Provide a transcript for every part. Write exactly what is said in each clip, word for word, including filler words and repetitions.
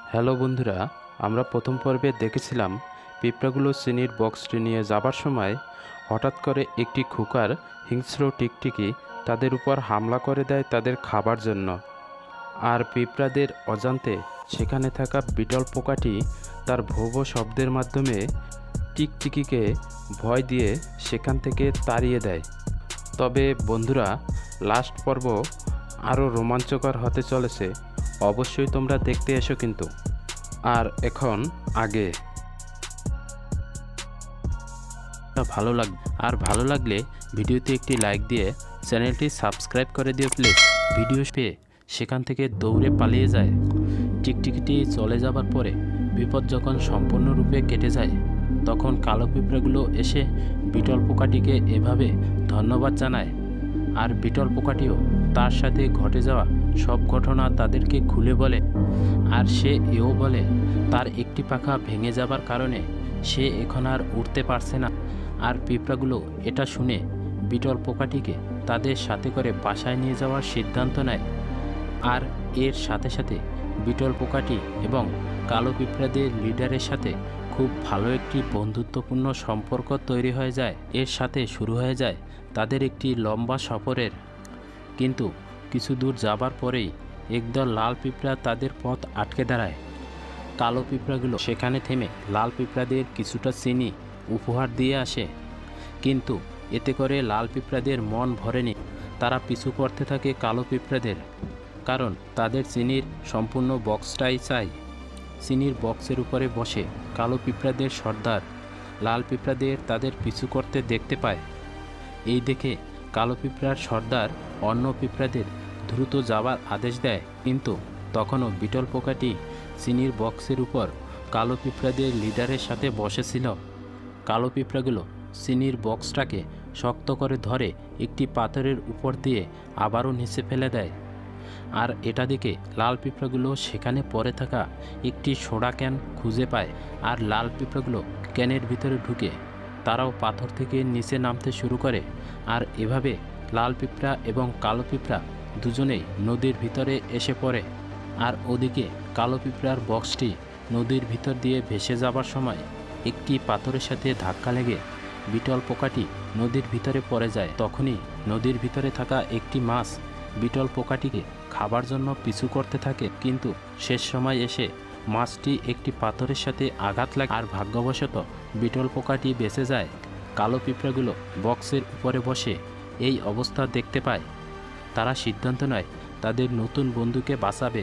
Hello বন্ধুরা, আমরা প্রথম পর্বে দেখেছিলাম পিঁপড়াগুলো চিনির বক্সটি নিয়ে যাবার সময় হঠাৎ করে একটি খোকার হিংস্র টিকটিকি তাদের উপর হামলা করে দেয় তাদের খাবার জন্য। আর পিঁপড়াদের অজান্তে সেখানে থাকা বিটল পোকাটি তার ভোঁ ভোঁ শব্দের মাধ্যমে টিকটিকিকে ভয় দিয়ে সেখান থেকে তাড়িয়ে দেয়। তবে বন্ধুরা, লাস্ট পর্ব আরও রোমাঞ্চকর হতে চলেছে, অবশ্যই তোমরা দেখতে এসো কিন্তু। আর এখন আগে ভালো লাগ আর ভালো লাগলে ভিডিওতে একটি লাইক দিয়ে চ্যানেলটি সাবস্ক্রাইব করে দিও প্লিজ। ভিডিও পেয়ে সেখান থেকে দৌড়ে পালিয়ে যায়। টিকটিকিটি চলে যাবার পরে বিপদ যখন সম্পূর্ণরূপে কেটে যায়, তখন কালো পিঁপড়াগুলো এসে বিটল পোকাটিকে এভাবে ধন্যবাদ জানায়। আর বিটল পোকাটিও তার সাথে ঘটে যাওয়া সব ঘটনা তাদেরকে খুলে বলে। আর সে এও বলে তার একটি পাখা ভেঙে যাবার কারণে সে এখন আর উঠতে পারছে না। আর পিঁপড়াগুলো এটা শুনে বিটল পোকাটিকে তাদের সাথে করে বাসায় নিয়ে যাওয়ার সিদ্ধান্ত নেয়। আর এর সাথে সাথে বিটল পোকাটি এবং কালো পিঁপড়াদের লিডারের সাথে খুব ভালো একটি বন্ধুত্বপূর্ণ সম্পর্ক তৈরি হয়ে যায়। এর সাথে শুরু হয়ে যায় তাদের একটি লম্বা সফরের। কিন্তু কিছু দূর যাবার পরেই একদল লাল পিঁপড়া তাদের পথ আটকে দাঁড়ায়। কালো পিঁপড়াগুলো সেখানে থেমে লাল পিঁপড়াদের কিছুটা চিনি উপহার দিয়ে আসে, কিন্তু এতে করে লাল পিঁপড়াদের মন ভরেনি। তারা পিছু করতে থাকে কালো পিঁপড়াদের, কারণ তাদের চিনির সম্পূর্ণ বক্সটাই চাই। চিনির বক্সের উপরে বসে কালো পিঁপড়াদের সর্দার লাল পিঁপড়াদের তাদের পিছু করতে দেখতে পায়। এই দেখে কালো পিঁপড়ার সর্দার অন্য পিঁপড়াদের দ্রুত যাবার আদেশ দেয়, কিন্তু তখনও বিটল পোকাটি চিনির বক্সের উপর কালো পিঁপড়াদের লিডারের সাথে বসেছিল। কালো পিঁপড়াগুলো চিনির বক্সটাকে শক্ত করে ধরে একটি পাথরের উপর দিয়ে আবারও নিচে ফেলে দেয়। আর এটা দেখে লাল পিঁপড়াগুলো সেখানে পড়ে থাকা একটি সোডা ক্যান খুঁজে পায়। আর লাল পিঁপড়াগুলো ক্যানের ভিতরে ঢুকে তারাও পাথর থেকে নিচে নামতে শুরু করে। আর এভাবে লাল পিঁপড়া এবং কালো পিঁপড়া দুজনেই নদীর ভিতরে এসে পড়ে। আর ওদিকে কালো পিঁপড়ার বক্সটি নদীর ভিতর দিয়ে ভেসে যাবার সময় একটি পাথরের সাথে ধাক্কা লেগে বিটল পোকাটি নদীর ভিতরে পড়ে যায়। তখনই নদীর ভিতরে থাকা একটি মাছ বিটল পোকাটিকে খাবার জন্য পিছু করতে থাকে, কিন্তু শেষ সময় এসে মাছটি একটি পাথরের সাথে আঘাত লাগে। আর ভাগ্যবশত বিটল পোকাটি বেঁচে যায়। কালো পিঁপড়াগুলো বক্সের উপরে বসে এই অবস্থা দেখতে পায়। তারা সিদ্ধান্ত নেয় তাদের নতুন বন্ধুকে বাঁচাবে।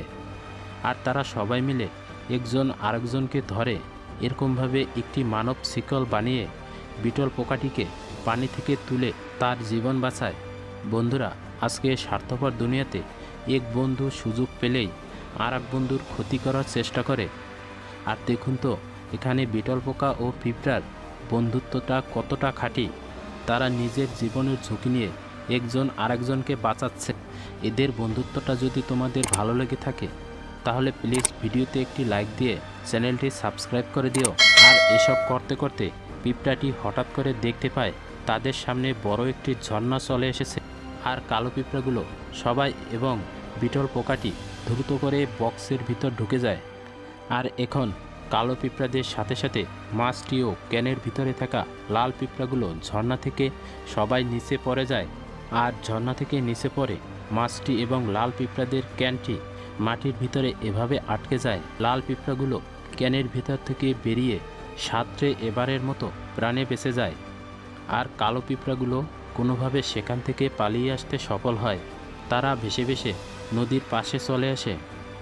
আর তারা সবাই মিলে একজন আরেকজনকে ধরে এরকমভাবে একটি মানব শিকল বানিয়ে বিটল পোকাটিকে পানি থেকে তুলে তার জীবন বাঁচায়। বন্ধুরা, আজকে স্বার্থপর দুনিয়াতে এক বন্ধু সুযোগ পেলেই আর এক বন্ধুর ক্ষতি করার চেষ্টা করে। আর দেখুন তো এখানে বিটল পোকা ও পিঁপড়ার বন্ধুত্বটা কতটা খাঁটি। তারা নিজের জীবনের ঝুঁকি নিয়ে একজন আরেকজনকে বাঁচাচ্ছে। এদের বন্ধুত্বটা যদি তোমাদের ভালো লেগে থাকে তাহলে প্লিজ ভিডিওতে একটি লাইক দিয়ে চ্যানেলটি সাবস্ক্রাইব করে দিও। আর এসব করতে করতে পিঁপড়াটি হঠাৎ করে দেখতে পায় তাদের সামনে বড় একটি ঝর্ণা চলে এসেছে। আর কালো পিঁপড়াগুলো সবাই এবং বিটল পোকাটি দ্রুত করে বক্সের ভিতর ঢুকে যায়। আর এখন কালো পিঁপড়াদের সাথে সাথে মাছটিও ক্যানের ভিতরে থাকা লাল পিঁপড়াগুলো ঝর্ণা থেকে সবাই নিচে পড়ে যায়। আর ঝর্ণা থেকে নিচে পড়ে মাছটি এবং লাল পিঁপড়াদের ক্যানটি মাটির ভিতরে এভাবে আটকে যায়। লাল পিঁপড়াগুলো ক্যানের ভিতর থেকে বেরিয়ে সাঁতরে এবারের মতো প্রাণে বেঁচে যায়। আর কালো পিঁপড়াগুলো কোনোভাবে সেখান থেকে পালিয়ে আসতে সফল হয়। তারা ভেসে ভেসে নদীর পাশে চলে আসে।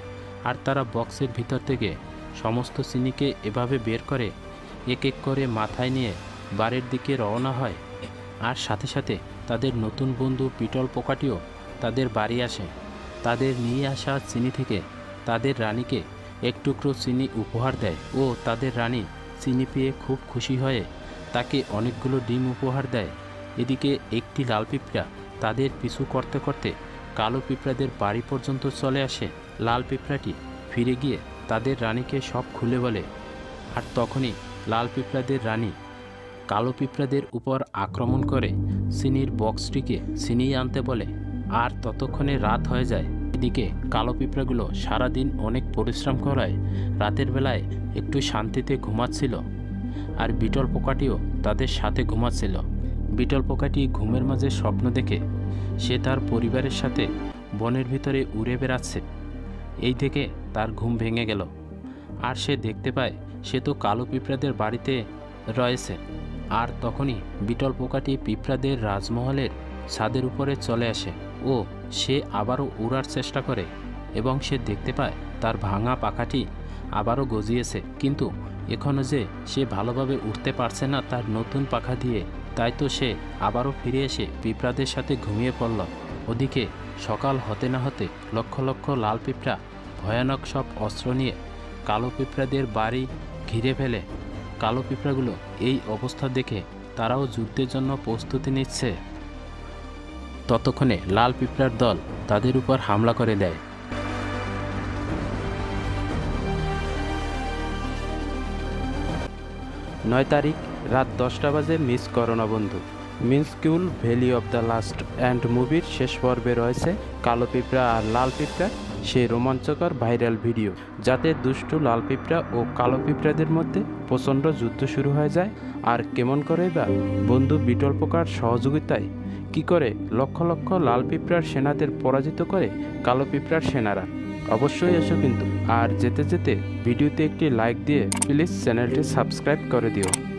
আর তারা বক্সের ভিতর থেকে সমস্ত চিনিকে এভাবে বের করে এক এক করে মাথায় নিয়ে বাড়ির দিকে রওনা হয়। আর সাথে সাথে তাদের নতুন বন্ধু বিটল পোকাটিও তাদের বাড়ি আসে। তাদের নিয়ে আসা চিনি থেকে তাদের রানীকে এক টুকরো চিনি উপহার দেয় ও তাদের রানী চিনি পেয়ে খুব খুশি হয়ে তাকে অনেকগুলো ডিম উপহার দেয়। এদিকে একটি লাল পিঁপড়া তাদের পিছু করতে করতে কালো পিঁপড়াদের বাড়ি পর্যন্ত চলে আসে। লাল পিঁপড়াটি ফিরে গিয়ে তাদের রানীকে সব খুলে বলে। আর তখনই লাল পিঁপড়াদের রানী কালো পিঁপড়াদের উপর আক্রমণ করে চিনির বক্সটিকে ছিনিয়ে আনতে বলে। আর ততক্ষণে রাত হয়ে যায়। এদিকে কালো পিঁপড়াগুলো সারাদিন অনেক পরিশ্রম করায় রাতের বেলায় একটু শান্তিতে ঘুমাচ্ছিল, আর বিটল পোকাটিও তাদের সাথে ঘুমাচ্ছিল। বিটল পোকাটি ঘুমের মাঝে স্বপ্ন দেখে সে তার পরিবারের সাথে বনের ভিতরে উড়ে বেড়াচ্ছে। এই থেকে তার ঘুম ভেঙে গেল, আর সে দেখতে পায় সে তো কালো পিঁপড়াদের বাড়িতে রয়েছে। আর তখনই বিটল পোকাটি পিঁপড়াদের রাজমহলের ছাদের উপরে চলে আসে ও সে আবারও উড়ার চেষ্টা করে, এবং সে দেখতে পায় তার ভাঙা পাখাটি আবারও গজিয়েছে, কিন্তু এখনও যে সে ভালোভাবে উঠতে পারছে না তার নতুন পাখা দিয়ে, তাই তো সে আবারও ফিরে এসে পিঁপড়াদের সাথে ঘুমিয়ে পড়ল। ওদিকে সকাল হতে না হতে লক্ষ লক্ষ লাল পিঁপড়া ভয়ানক সব অস্ত্র নিয়ে কালো পিঁপড়াদের বাড়ি ঘিরে ফেলে। কালো পিঁপড়াগুলো এই অবস্থা দেখে তারাও যুদ্ধের জন্য প্রস্তুতি নিচ্ছে। ততক্ষণে লাল পিঁপড়ার দল তাদের উপর হামলা করে দেয়। নয় তারিখ রাত দশটা বাজে মিস করো না বন্ধু। Minuscule valley of the last and মুভির শেষ পর্বে রয়েছে কালো পিঁপড়া আর লাল পিঁপড়া সেই রোমাঞ্চকর ভাইরাল ভিডিও, যাতে দুষ্টু লাল পিঁপড়া ও কালো পিঁপড়াদের মধ্যে প্রচণ্ড যুদ্ধ শুরু হয়ে যায়। আর কেমন করে বা বন্ধু বিটল পোকার সহযোগিতায় কি করে লক্ষ লক্ষ লাল পিঁপড়ার সেনাদের পরাজিত করে কালো পিঁপড়ার সেনারা। অবশ্যই এসো কিন্তু, আর যেতে যেতে ভিডিওতে একটি লাইক দিয়ে প্লিজ চ্যানেলটি সাবস্ক্রাইব করে দিও।